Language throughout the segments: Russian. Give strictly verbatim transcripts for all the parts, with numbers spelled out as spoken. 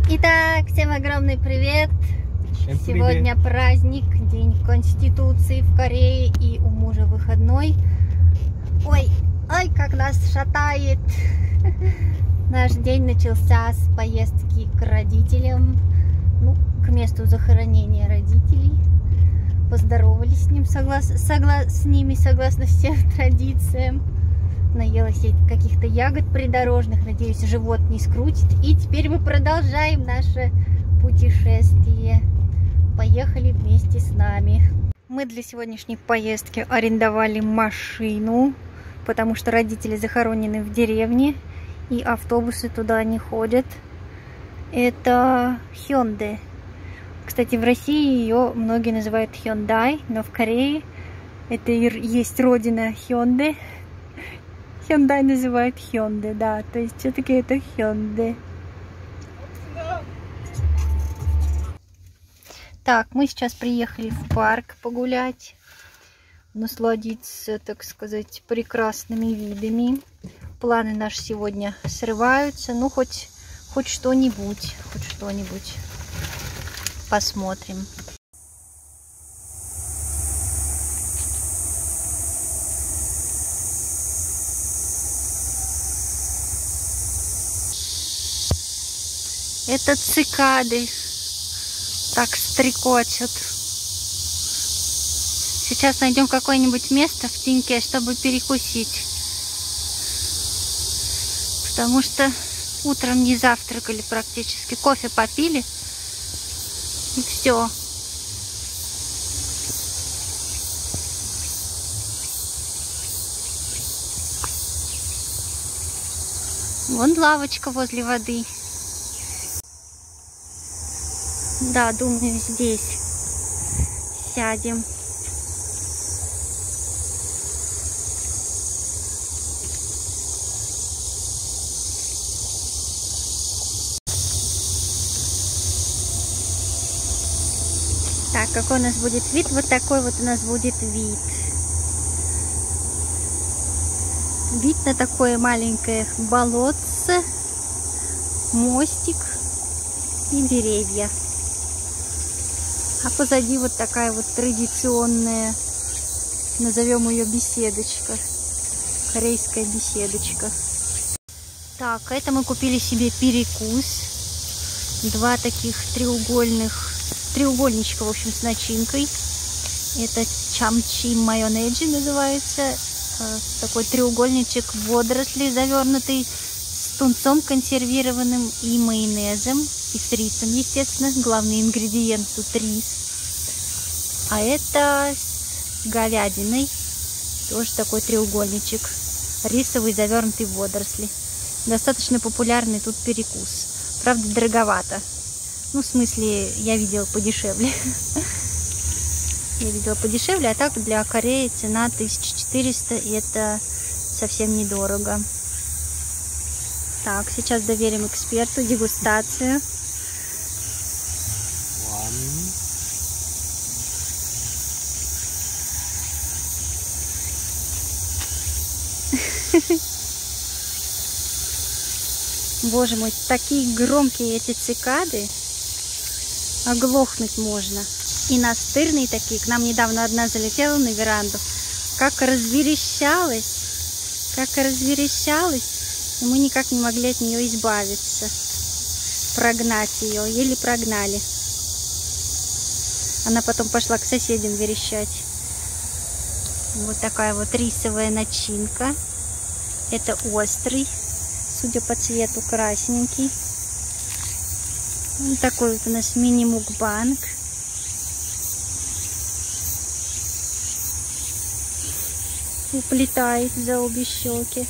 Итак, всем огромный привет! Всем Сегодня привет. праздник, День Конституции в Корее, и у мужа выходной. Ой, ой, как нас шатает! Наш день начался с поездки к родителям, ну, к месту захоронения родителей. Поздоровались с, ним, соглас... Согла... с ними согласно всем традициям. Наелась я каких-то ягод придорожных, надеюсь, живот не скрутит. И теперь мы продолжаем наше путешествие. Поехали вместе с нами. Мы для сегодняшней поездки арендовали машину, потому что родители захоронены в деревне, и автобусы туда не ходят. Это Hyundai. Кстати, в России ее многие называют Hyundai, но в Корее это есть родина Hyundai. Hyundai называют Hyundai, да, то есть все-таки это Hyundai. Так, мы сейчас приехали в парк погулять, насладиться, так сказать, прекрасными видами. Планы наши сегодня срываются, ну хоть, хоть что-нибудь, хоть что-нибудь посмотрим. Это цикады так стрекочут. Сейчас найдем какое-нибудь место в теньке, чтобы перекусить. Потому что утром не завтракали практически. Кофе попили. И все. Вон лавочка возле воды. Да, думаю, здесь сядем. Так, какой у нас будет вид? Вот такой вот у нас будет вид. Вид на такое маленькое болотце, мостик и деревья. А позади вот такая вот традиционная, назовем ее беседочка, корейская беседочка. Так, это мы купили себе перекус. Два таких треугольных, треугольничка, в общем, с начинкой. Это чамчи майонеджи называется. Такой треугольничек водорослей, завернутый с тунцом консервированным и майонезом. И с рисом, естественно, главный ингредиент тут рис. А это с говядиной, тоже такой треугольничек, рисовый, завернутый в водоросли. Достаточно популярный тут перекус. Правда, дороговато. Ну, в смысле, я видела подешевле. Я видела подешевле, а так для Кореи цена тысяча четыреста, и это совсем недорого. Так, сейчас доверим эксперту дегустацию. Боже мой, такие громкие эти цикады, оглохнуть можно. И настырные такие. К нам недавно одна залетела на веранду, как разверещалась, как разверещалась, и мы никак не могли от нее избавиться, прогнать ее, еле прогнали. Она потом пошла к соседям верещать. Вот такая вот рисовая начинка. Это острый, судя по цвету, красненький. Вот такой вот у нас мини-мукбанг. Уплетает за обе щеки.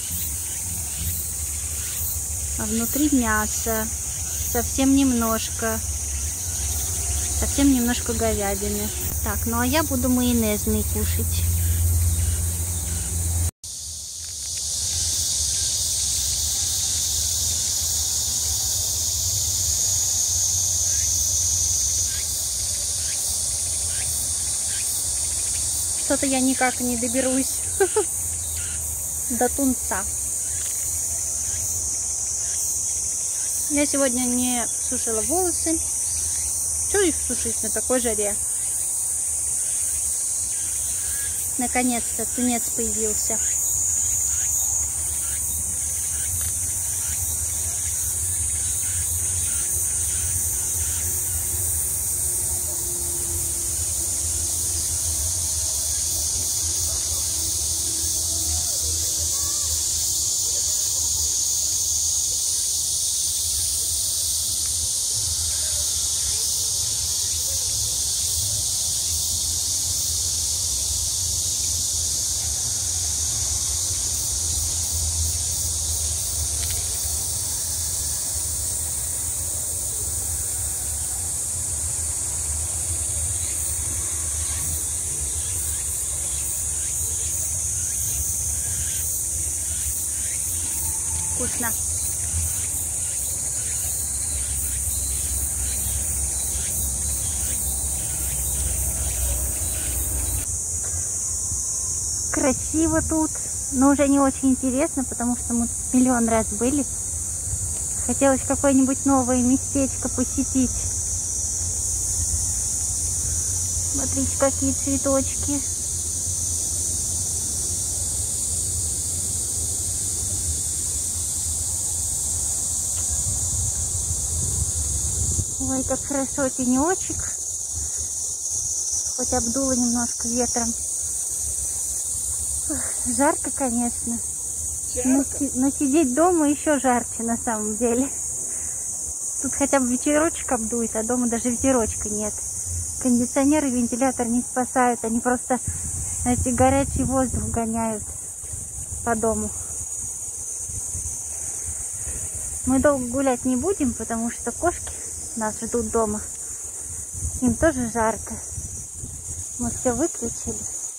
А внутри мясо. Совсем немножко. Совсем немножко говядины. Так, ну а я буду майонезный кушать. Что-то я никак не доберусь до тунца. Я сегодня не сушила волосы. Что их сушить на такой жаре? Наконец-то тунец появился. Вкусно. Красиво тут, но уже не очень интересно, потому что мы тут миллион раз были. Хотелось какое-нибудь новое местечко посетить. Смотрите, какие цветочки. Ой, как хорошо, тенечек. Хоть обдуло немножко ветром. Ух, жарко, конечно. Жарко. Но, но сидеть дома еще жарче на самом деле. Тут хотя бы ветерочек обдует, а дома даже ветерочка нет. Кондиционер и вентилятор не спасают. Они просто, знаете, горячий воздух гоняют по дому. Мы долго гулять не будем, потому что кошки нас ждут дома. Им тоже жарко. Мы все выключили.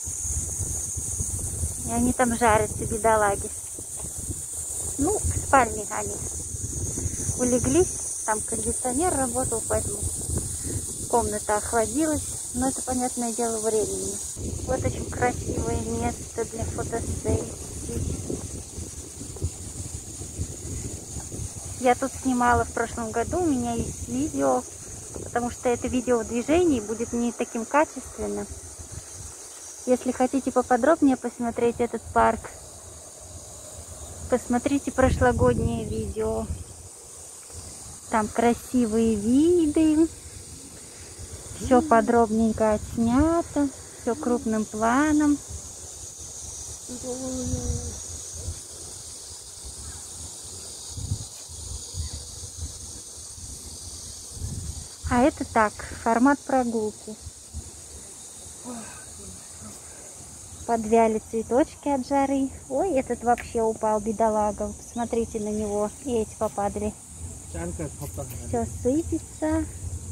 И они там жарятся, бедолаги. Ну, в спальне они улеглись. Там кондиционер работал, поэтому комната охладилась. Но это, понятное дело, временно. Вот очень красивое место для фотосессий. Я тут снимала в прошлом году, у меня есть видео, потому что это видео в движении будет не таким качественным. Если хотите поподробнее посмотреть этот парк, посмотрите прошлогоднее видео. Там красивые виды, все подробненько отснято, все крупным планом. А это так, формат прогулки. Подвяли цветочки от жары. Ой, этот вообще упал, бедолага. Посмотрите на него. И эти попадали. Все сыпется.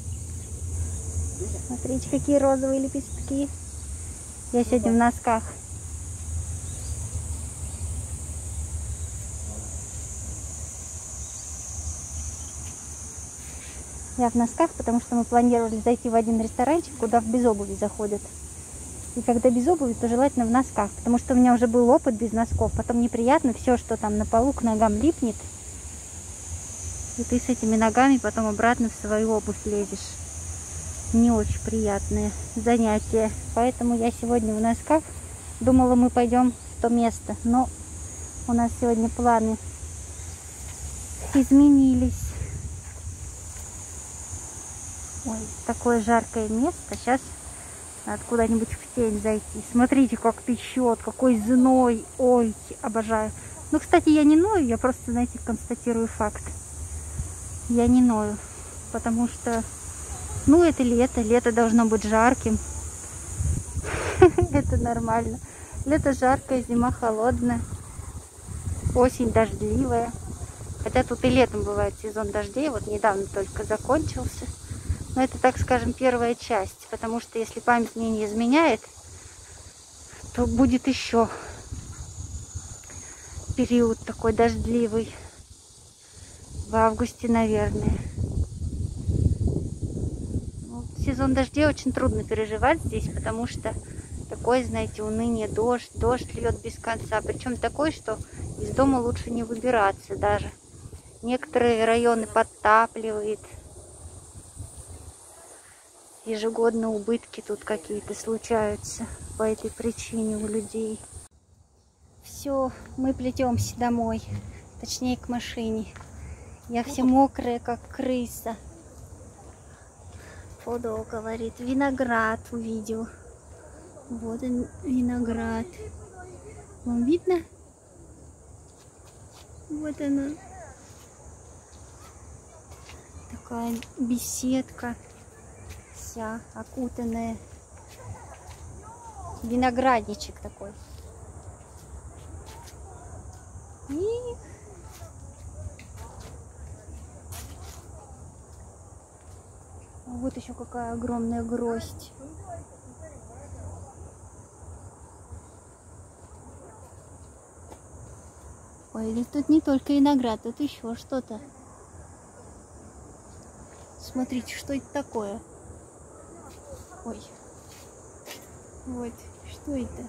Смотрите, какие розовые лепестки. Я сегодня в носках. Я в носках, потому что мы планировали зайти в один ресторанчик, куда без обуви заходят. И когда без обуви, то желательно в носках, потому что у меня уже был опыт без носков. Потом неприятно, все, что там на полу, к ногам липнет. И ты с этими ногами потом обратно в свою обувь лезешь. Не очень приятное занятие. Поэтому я сегодня в носках. Думала, мы пойдем в то место. Но у нас сегодня планы изменились. Ой, такое жаркое место. Сейчас надо куда-нибудь в тень зайти. Смотрите, как печет, какой зной. Ой, обожаю. Ну, кстати, я не ною, я просто, знаете, констатирую факт. Я не ною, потому что, ну, это лето. Лето должно быть жарким. Это нормально. Лето жаркое, зима холодная. Осень дождливая. Хотя тут и летом бывает сезон дождей. Вот недавно только закончился. Но это, так скажем, первая часть, потому что если память мне не изменяет, то будет еще период такой дождливый. В августе, наверное. Ну, сезон дождей очень трудно переживать здесь, потому что такое, знаете, уныние, дождь, дождь льет без конца. Причем такой, что из дома лучше не выбираться даже. Некоторые районы подтапливает. Ежегодно убытки тут какие-то случаются по этой причине у людей. Все, мы плетемся домой, точнее к машине. Я вся мокрая, как крыса. Фодо говорит, виноград увидел. Вот он, виноград. Вам видно? Вот она. Такая беседка. Вся окутанная. Виноградничек такой. И... вот еще какая огромная гроздь. Ой, тут не только виноград, тут еще что-то. Смотрите, что это такое? Ой. Вот, что это?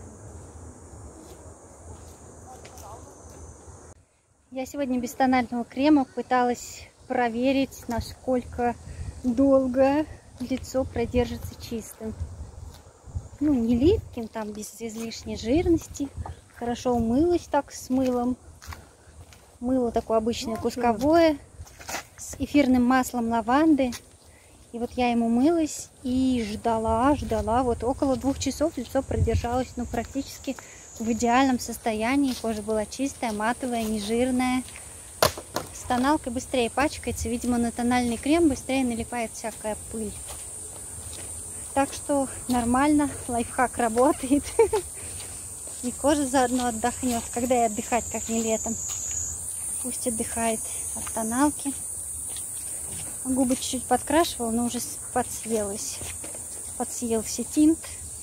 Я сегодня без тонального крема пыталась проверить, насколько долго лицо продержится чистым. Ну, не липким, там без излишней жирности. Хорошо умылась так с мылом. Мыло такое обычное кусковое с эфирным маслом лаванды. И вот я ему мылась и ждала, ждала. Вот около двух часов лицо продержалось, ну, практически в идеальном состоянии. Кожа была чистая, матовая, не жирная. С тоналкой быстрее пачкается. Видимо, на тональный крем быстрее налипает всякая пыль. Так что нормально, лайфхак работает. И кожа заодно отдохнет. Когда и отдыхать, как не летом. Пусть отдыхает от тоналки. Губы чуть-чуть подкрашивала, но уже подсъелась. Подсъелся тинт.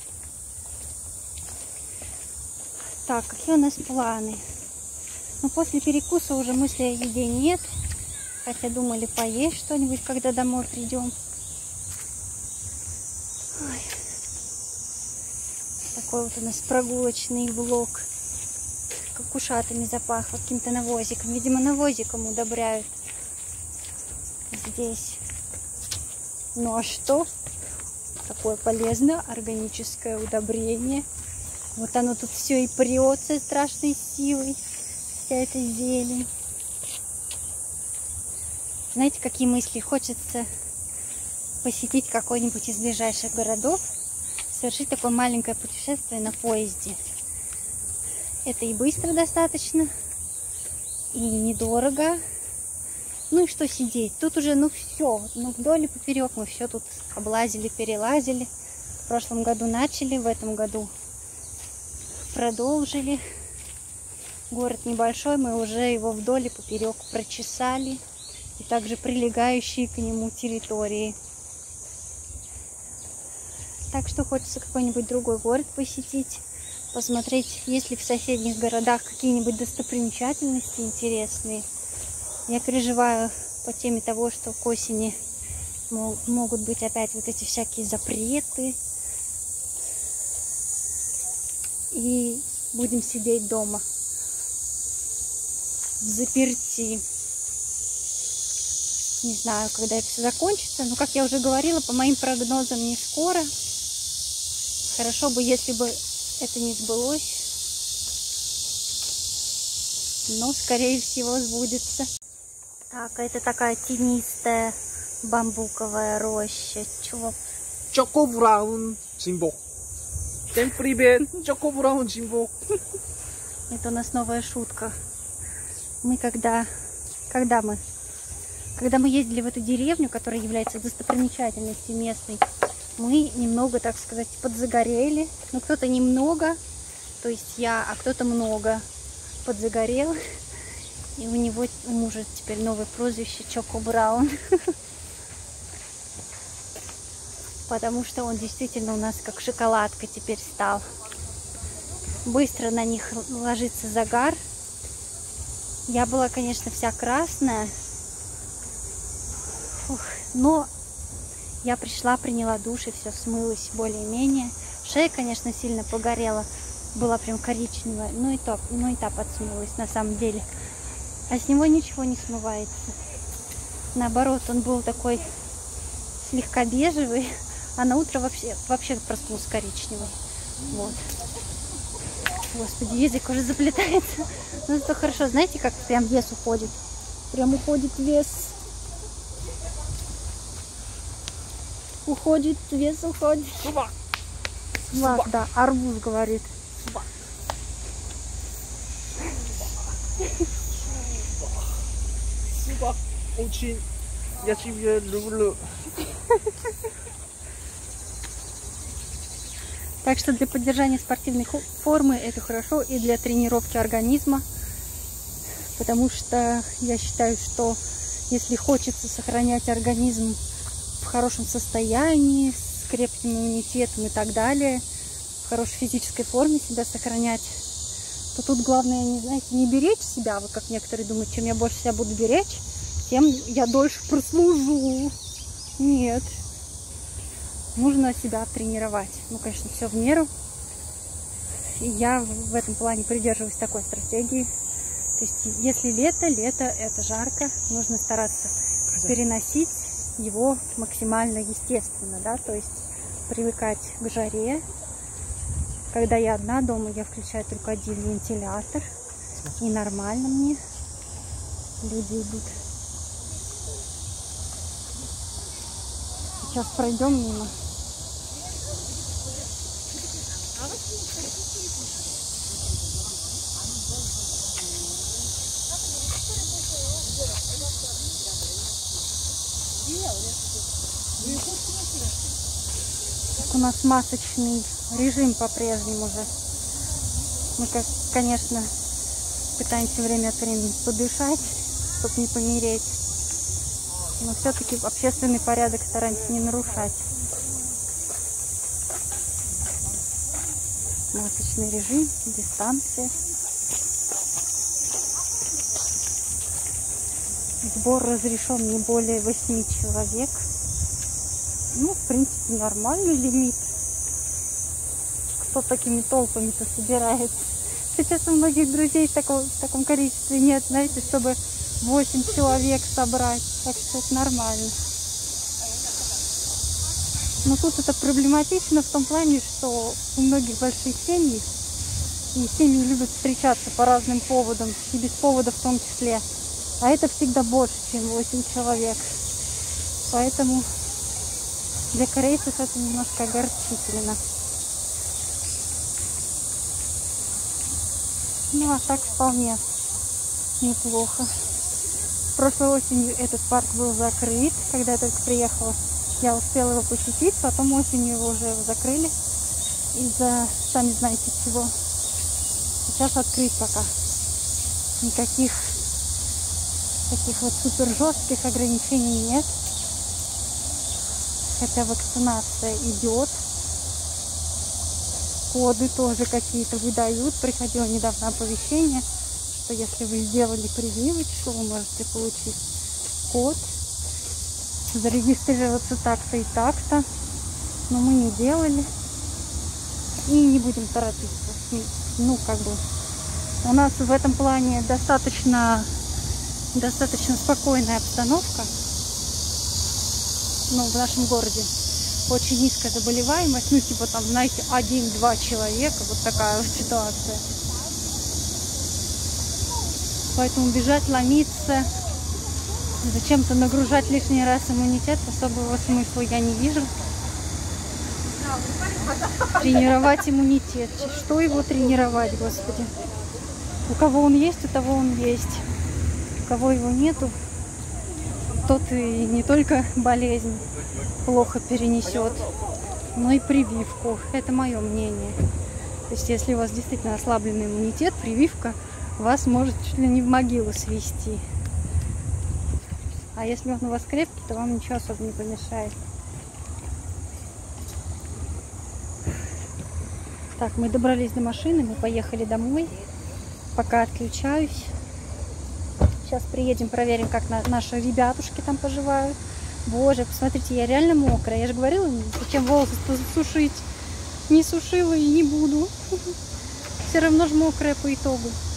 Так, какие у нас планы? Ну, после перекуса уже мысли о еде нет. Хотя думали поесть что-нибудь, когда домой придем. Ой. Такой вот у нас прогулочный влог. Как ушатами запахло, каким-то навозиком. Видимо, навозиком удобряют здесь. Ну а что? Такое полезное органическое удобрение. Вот оно тут все и прется страшной силой. Вся эта зелень. Знаете, какие мысли? Хочется посетить какой-нибудь из ближайших городов, совершить такое маленькое путешествие на поезде. Это и быстро достаточно, и недорого. Ну и что сидеть? Тут уже, ну все, ну вдоль и поперек мы все тут облазили, перелазили. В прошлом году начали, в этом году продолжили. Город небольшой, мы уже его вдоль и поперек прочесали. И также прилегающие к нему территории. Так что хочется какой-нибудь другой город посетить. Посмотреть, есть ли в соседних городах какие-нибудь достопримечательности интересные. Я переживаю по теме того, что к осени могут быть опять вот эти всякие запреты. И будем сидеть дома в заперти. Не знаю, когда это все закончится. Но, как я уже говорила, по моим прогнозам не скоро. Хорошо бы, если бы это не сбылось. Но, скорее всего, сбудется. Так, это такая тенистая бамбуковая роща. Чего? Choco Brown Jimbo. Всем привет, Choco Brown Jimbo. Это у нас новая шутка. Мы когда... Когда мы? Когда мы ездили в эту деревню, которая является достопримечательностью местной, мы немного, так сказать, подзагорели. Ну, кто-то немного, то есть я, а кто-то много подзагорел. И у него, у мужа теперь новое прозвище Choco Brown. Потому что он действительно у нас как шоколадка теперь стал. Быстро на них ложится загар. Я была, конечно, вся красная. Фух, но я пришла, приняла душ и все смылось более-менее. Шея, конечно, сильно погорела. Была прям коричневая. Ну и то, ну и та подсмылась на самом деле. а с него ничего не смывается. Наоборот, он был такой слегка бежевый, а на утро вообще, вообще проснулся коричневый. Вот. Господи, язык уже заплетается. Ну, это хорошо. Знаете, как прям вес уходит? Прям уходит вес. Уходит, вес уходит. Суба. Суба, да, арбуз говорит. Суба. Суба. Очень. Я тебя люблю. Так что для поддержания спортивной формы это хорошо и для тренировки организма. Потому что я считаю, что если хочется сохранять организм в хорошем состоянии, с крепким иммунитетом и так далее, в хорошей физической форме себя сохранять, то тут главное, не знаете, не беречь себя, вы как некоторые думают, чем я больше себя буду беречь, тем я дольше прослужу. Нет. Нужно себя тренировать. Ну, конечно, все в меру. И я в этом плане придерживаюсь такой стратегии. То есть, если лето, лето это жарко, нужно стараться переносить его максимально естественно, да, то есть привыкать к жаре. Когда я одна дома, я включаю только один вентилятор, и нормально мне. Люди идут. Сейчас пройдем мимо. У нас масочный режим по-прежнему же. Мы, как, конечно, пытаемся время от времени подышать, чтобы не помереть. Но все-таки общественный порядок стараемся не нарушать. Масочный режим, дистанция. Сбор разрешен не более восьми человек. Ну, в принципе, нормальный лимит. Кто такими толпами-то собирается? Сейчас у многих друзей в таком, в таком количестве нет, знаете, чтобы восемь человек собрать. Так что это нормально. Но тут это проблематично в том плане, что у многих большие семьи. И семьи любят встречаться по разным поводам, и без повода в том числе. А это всегда больше, чем восемь человек. Поэтому для корейцев это немножко огорчительно. Ну, а так вполне неплохо. Прошлой осенью этот парк был закрыт, когда я только приехала. Я успела его посетить, потом осенью его уже закрыли из-за, сами знаете чего. Сейчас открыть пока. Никаких таких вот супер жестких ограничений нет. Хотя вакцинация идет. Коды тоже какие-то выдают. Приходило недавно оповещение, что если вы сделали прививочку, вы можете получить код, зарегистрироваться так-то и так-то. Но мы не делали. И не будем торопиться. Ну, как бы, у нас в этом плане достаточно, достаточно спокойная обстановка. Ну, в нашем городе очень низкая заболеваемость, ну, типа там, знаете, один-два человека, вот такая вот ситуация. Поэтому бежать, ломиться, зачем-то нагружать лишний раз иммунитет, особого смысла я не вижу. Тренировать иммунитет. Что его тренировать, Господи? У кого он есть, у того он есть. У кого его нету, тот и не только болезнь плохо перенесет, но и прививку. Это мое мнение. То есть, если у вас действительно ослабленный иммунитет, прививка вас может чуть ли не в могилу свести. А если он у вас крепкий, то вам ничего особо не помешает. Так, мы добрались до машины, мы поехали домой. Пока отключаюсь. Сейчас приедем, проверим, как на, наши ребятушки там поживают. Боже, посмотрите, я реально мокрая. Я же говорила, зачем волосы сушить. Не сушила и не буду. Все равно же мокрая по итогу.